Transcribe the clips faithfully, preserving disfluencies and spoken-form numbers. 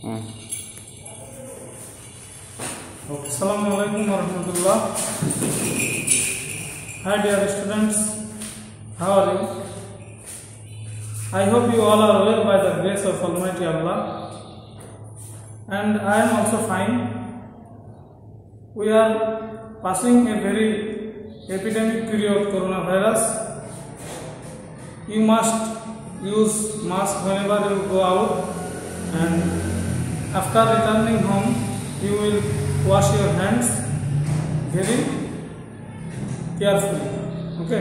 Assalamualaikum warahmatullah. Hi dear students, how are you? I hope you all are well by the grace of Almighty Allah, and I am also fine. We are passing a very epidemic period, coronavirus. You must use mask whenever you go out, and after returning home you will wash your hands very carefully. Okay,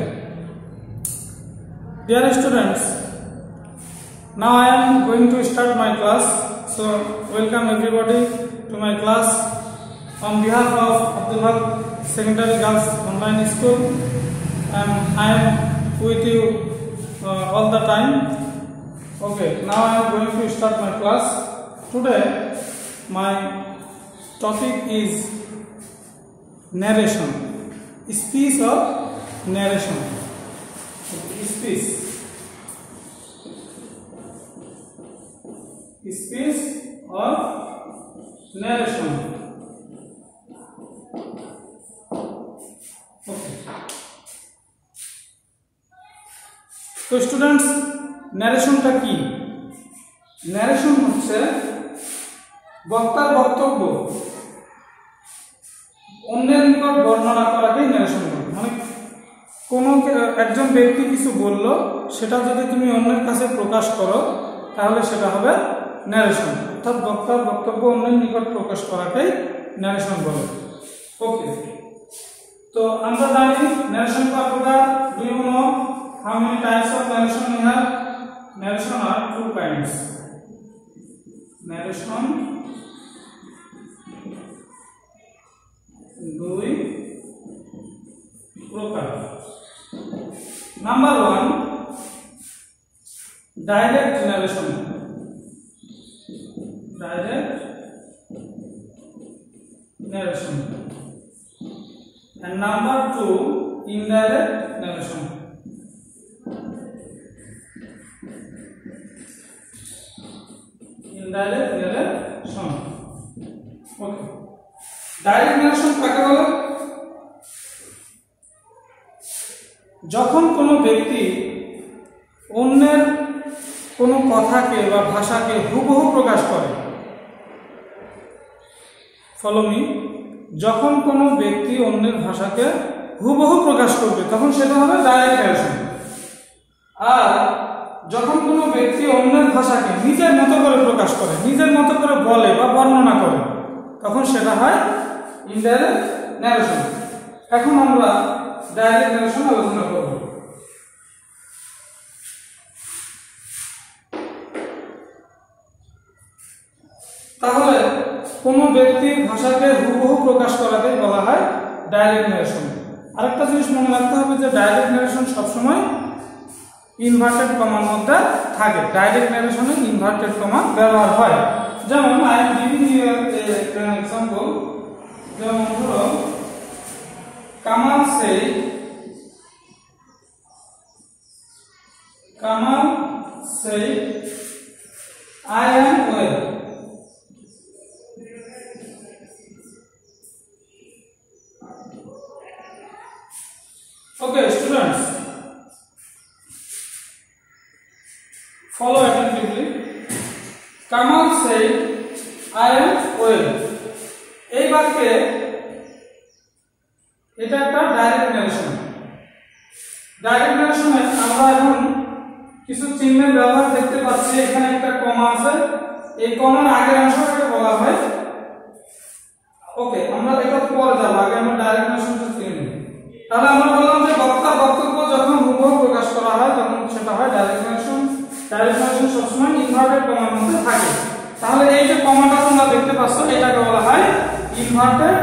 dear students, now I am going to start my class. So welcome everybody to my class on behalf of Abdul Haq Secondary Girls Online School. um, I am with you uh, all the time. Okay, now I am going to start my class. Today my topic is narration, speech or narration. Speech, speech or narration. Okay. So students, narration টা কি? narration হচ্ছে বক্তার বক্তব্য অন্যের নিকট বর্ণনা করাকেই narration বলে। মানে কোনো একজন ব্যক্তি কিছু বলল, সেটা যদি তুমি অন্যের কাছে প্রকাশ করো তাহলে সেটা হবে ন্যারেশন। অর্থাৎ বক্তার বক্তব্য অন্যের নিকট প্রকাশ করাকেই ন্যারেশন বলে। ওকে, তো আমরা জানি ন্যারেশন কয় প্রকার। Do you know how many types of narration we have? Narration are two kinds. Narration দুই প্রকার। Number one, direct narration. Direct narration. and number two, indirect narration. indirect narration. Okay, direct narration কাকে বলে? যখন কোনো ব্যক্তি অন্যের কোনো কথাকে বা ভাষাকে হুবহু প্রকাশ করে। Follow me. যখন কোনো ব্যক্তি অন্যের ভাষাকে হুবহু প্রকাশ করবে তখন সেটা হবে ডাইরেক্ট ন্যারেশন। আর যখন কোনো ব্যক্তি অন্যের ভাষাকে নিজের মতো করে প্রকাশ করে, নিজের মতো করে বলে বা বর্ণনা করে, তখন সেটা হয় ইনডাইরেক্ট ন্যারেশন। এখন আমরা ডাইরেক্ট ন্যারেশন আলোচনা করব। তাহলে কোনো ব্যক্তির ভাষাকে হুবহু প্রকাশ করাকে বলা হয় ডাইরেক্ট ন্যারেশন। আরেকটা জিনিস মনে রাখতে হবে যে ডাইরেক্ট ন্যারেশন সবসময় ইনভার্টেড কমার মধ্যে থাকে। ডাইরেক্ট ন্যারেশনে ইনভার্টেড কমা ব্যবহার হয়। যেমন I am giving you an example. যেমন ধরো, Kamal said, Kamal said I am well. Okay students, follow attentively. Kamal said I am well. এই বাক্যে এটা একটা ডাইরেক্ট ন্যারেশন। ডাইরেক্ট ন্যারেশনে আমরা এখন কিছু চিহ্নের ব্যবহার দেখতে পাচ্ছি। এখানে একটা কমা আছে, এই কমার আগের অংশটাকে বলা হয়। ওকে, আমরা এটা পরে যাব, আগে আমরা ডাইরেক্ট ন্যারেশনটা চিনে নিই। তাহলে আমরা বললাম যে বক্তার বক্তব্য যখন হুবহু প্রকাশ করা হয় তখন সেটা হয় ডাইরেক্ট ন্যারেশন। ডাইরেক্ট ন্যারেশন সবসময় ইনভার্টেড কমার মধ্যে থাকে। তাহলে এই যে কমাটা তোমরা দেখতে পাচ্ছ, এটাকে বলা হয় inverted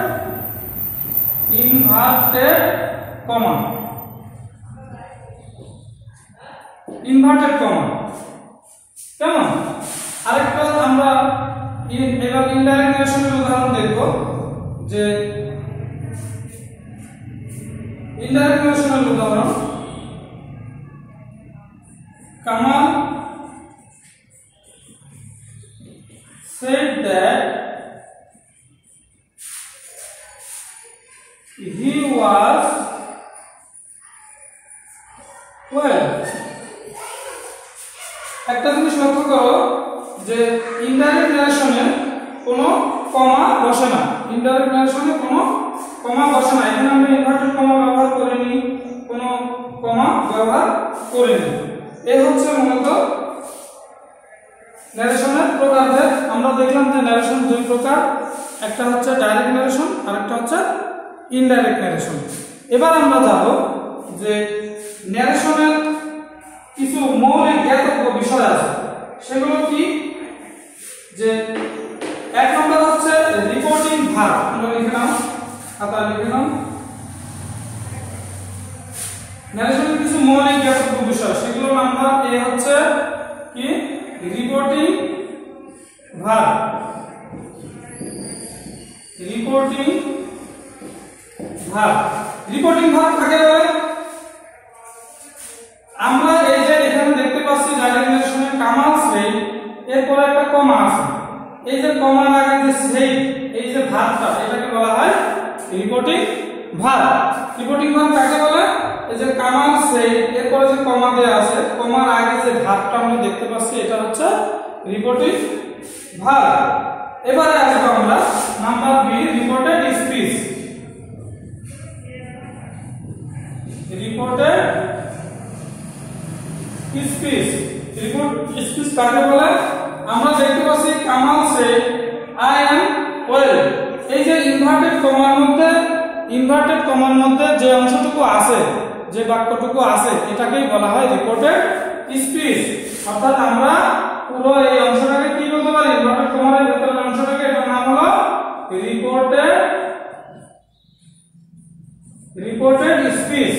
inverted comma. Inverted comma কেমন? আরেকটা আমরা এবার ইনডাইরেক্ট ন্যারেশনের উদাহরণ দেখব। যে ইনডাইরেক্ট ন্যারেশনের উদাহরণ, Kamal said that he was well. একটা জিনিস লক্ষ্য করো যে ইনডাইরেক্ট ন্যারেশনে কোনো কমা বসে না, ইনডাইরেক্ট ন্যারেশনে কোনো কমা বসে না। এখানে আমরা ইনভার্টেড কমা ব্যবহার করিনি, কোনো কমা ব্যবহার করিনি। এই হচ্ছে মূলত ন্যারেশনের প্রকারভেদ। আমরা দেখলাম যে ন্যারেশন দুই প্রকার, একটা হচ্ছে ডাইরেক্ট ন্যারেশন আর একটা হচ্ছে ইনডাইরেক্ট ন্যারেশন। এবার আমরা যাব যে ন্যারেশনের কিছু মৌলিক জ্ঞাতব্য বিষয় আছে, সেগুলো কি? যে এক নম্বর হচ্ছে রিপোর্টিং ভার্ব। আমরা লিখে নাও, খাতা লিখে নাও। ন্যারেশনের কিছু মৌলিক জ্ঞাতব্য বিষয়, সেগুলো নাম্বার এ হচ্ছে কি? Reporting verb. Reporting verb reporting verb কাকে বলে? আমরা এই যে এখানে দেখতে পাচ্ছি ডাইরেক্ট ন্যারেশনে কামাল সেই, এরপর একটা কমা আছে। এই যে কমার আগে যে সেই, এই যে ভার্বটা, এটাকে বলা হয় রিপোর্টিং ভার্ব। রিপোর্টিং ভার্ব কাকে বলে? এই যে কামাল সেই, এরপর যে কমা দেয়া আছে, কমার আগে যে ভার্বটা আমরা দেখতে পাচ্ছি, এটা হচ্ছে রিপোর্টিং ভার্ব। এবারে আসবো আমরা number B, reported speech. Reported speech report speech কাকে বলে? আমরা দেখতে পাচ্ছি Kamal says I am well. এই যে ইনভার্টেড কমার মধ্যে, ইনভার্টেড কমার মধ্যে যে অংশটুকু আছে, যে বাক্যটুকু আছে, এটাকেই বলা হয় রিপোর্টেড স্পিচ। অর্থাৎ আমরা পুরো এই অংশটাকে কি বলতে পারি? ইনভার্টেড কমার ভিতরের অংশটাকে, এটার নাম হলো reported reported speech.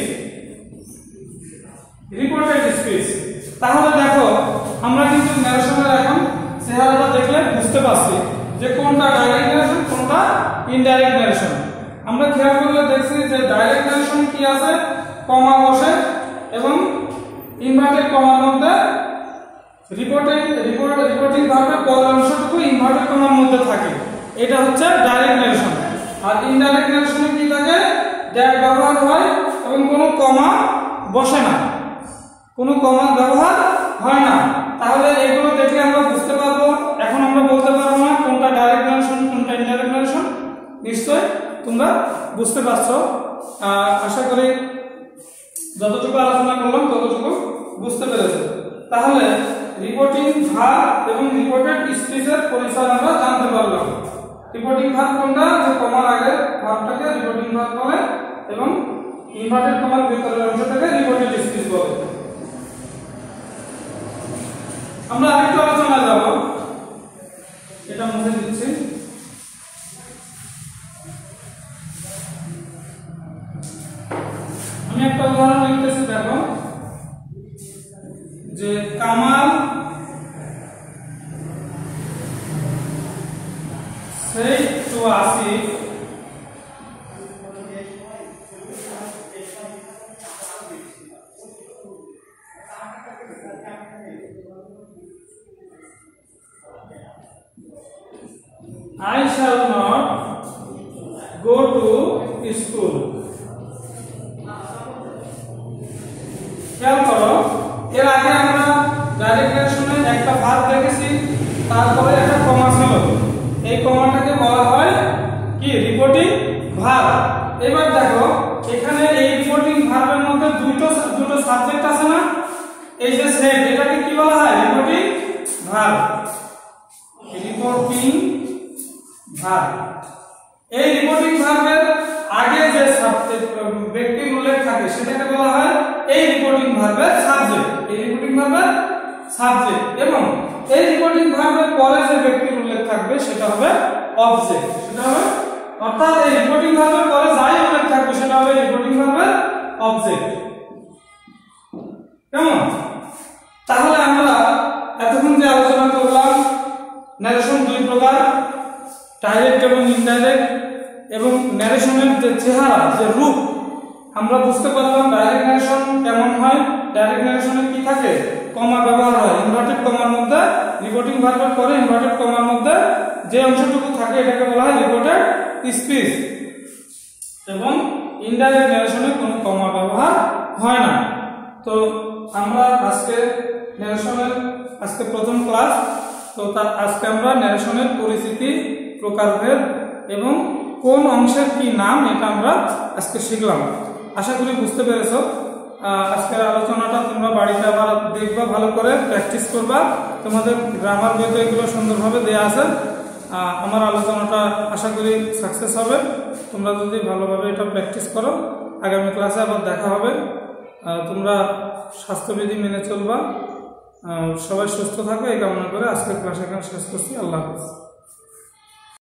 Reported speech. তাহলে দেখো আমরা কিন্তু ন্যারেশনের এখন চেহারাটা দেখলে বুঝতে পারছি যে কোনটা ডাইরেক্ট ন্যারেশন, কোনটা ইনডাইরেক্ট ন্যারেশন। আমরা খেয়াল করলে দেখছি যে ডাইরেক্ট ন্যারেশন কি আছে? কমা বসে এবং ইনভার্টেড কমার মধ্যে রিপোর্টেড রিপোর্ট রিপোর্টিং ভার্বের পরের অংশটুকু ইনভার্টেড কমার মধ্যে থাকে, এটা হচ্ছে ডাইরেক্ট ন্যারেশন। আর ইনডাইরেক্ট ন্যারেশনে কি থাকে? ড্যাশ ব্যবহার হয় এবং কোনো কমা বসে না, কোনো কমা ব্যবহার হয় না। তাহলে এগুলো দেখলে আমরা বুঝতে পারবো। এখন আমরা বলতে পারবো না কোনটা ডাইরেক্ট ন্যারেশন, কোনটা ইনডাইরেক্ট ন্যারেশন। নিশ্চয় তোমরা বুঝতে পারছো। আশা করি যতটুকু আলোচনা করলাম ততটুকু বুঝতে পেরেছো। তাহলে রিপোর্টিং ভার্ব এবং রিপোর্টেড স্পিচের পরিচয় আমরা জানতে পারলাম। রিপোর্টিং ভার্ব কোনটা? যে কমার আগে ভার্বটাকে রিপোর্টিং ভার্ব বলে এবং ইনভার্টেড কমার ভিতরের অংশটাকে রিপোর্টেড স্পিচ বলে। আমরা আরেকটু আলোচনা যাব, এটা মুছে দিচ্ছি। আমি একটা উদাহরণ লিখতেছি, দেখো যে Kamal said to Asif I shall not go to school. খেয়াল করো, এর আগে আমরা ডাইরেক্ট ন্যারেশনে একটা ভার্ব দেখেছি, তারপরে একটা কমা ছিল। এই কমাটাকে বলা হয় কি? Reporting verb. এবার দেখো এখানে এই রিপোর্টিং ভার্বের মধ্যে দুটো দুটো সাবজেক্ট আছে না? এই যে সেট, এটাকে কি বলা হয়? Reporting verb. Reporting verb. এই রিপোর্টিং ভার্বের আগে যে ব্যক্তির উল্লেখ থাকে সেটাকে বলা হয় এই রিপোর্টিং ভার্বের সাবজেক্ট। এই রিপোর্টিং ভার্বের সাবজেক্ট এবং এই রিপোর্টিং ভার্বের পরে যে ব্যক্তির উল্লেখ থাকবে সেটা হবে অবজেক্ট। সেটা হবে, অর্থাৎ এই রিপোর্টিং ভার্বের পরে যাই উল্লেখ থাকবে সেটা হবে রিপোর্টিং ভার্বের অবজেক্ট। কেমন? তাহলে আমরা এতক্ষণ যে আলোচনা করলাম, ন্যারেশন দুই প্রকার, ডাইরেক্ট এবং ইনডাইরেক্ট, এবং ন্যারেশনের যে চেহারা, যে রূপ, আমরা বুঝতে পারলাম ডাইরেক্ট নারেশন কেমন হয়। ডাইরেক্ট নারেশনে কি থাকে, কমা ব্যবহার হয়। ইনভার্টেড কমার মধ্যে রিপোর্টিং ভার্বের পরে ইনভার্টেড কমার মধ্যে যে অংশটুকু থাকে এটাকে বলা হয় রিপোর্টেড স্পিচ। এবং ইনডাইরেক্ট নারেশনে কোনো কমা ব্যবহার হয় না। তো আমরা আজকে নারেশনের আজকে প্রথম ক্লাস, তো তার আজকে আমরা নারেশনের পরিচিতি, প্রকারভেদ এবং কোন অংশের কি নাম এটা আমরা আজকে শিখলাম। আশা করি বুঝতে পেরেছো। আজকের আলোচনাটা তোমরা বাড়িতে আবার দেখবা, ভালো করে প্র্যাকটিস করবা। তোমাদের গ্রামার বইতে এগুলো সুন্দরভাবে দেওয়া আছে। আমার আলোচনাটা আশা করি সাকসেস হবে। তোমরা যদি ভালোভাবে এটা প্র্যাকটিস করো, আগামী ক্লাসে আবার দেখা হবে। তোমরা স্বাস্থ্যবিধি মেনে চলবা। সবাই সুস্থ থাকো এই কামনা করে আজকের ক্লাস এখানে শেষ করছি। আল্লাহ হাফেজ।